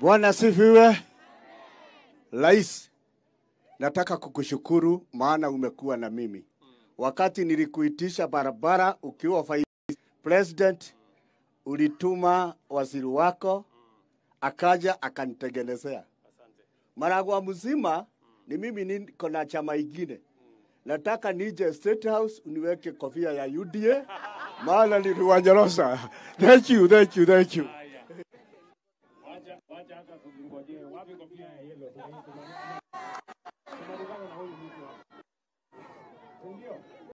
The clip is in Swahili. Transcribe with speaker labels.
Speaker 1: Bwana sifiwe. Rais, nataka kukushukuru maana umekuwa na mimi. Wakati nilikuitisha barabara ukiwa Vice President, ulituma waziri wako akaja akanitengenezea. Maragwa mzima ni mimi niko na chama ingine. Nataka nije stateehouse uniweke kofia ya UDA maana niliwanyorosha. Thank you.
Speaker 2: Wacha hata kungojea wapi kofia ya yellow.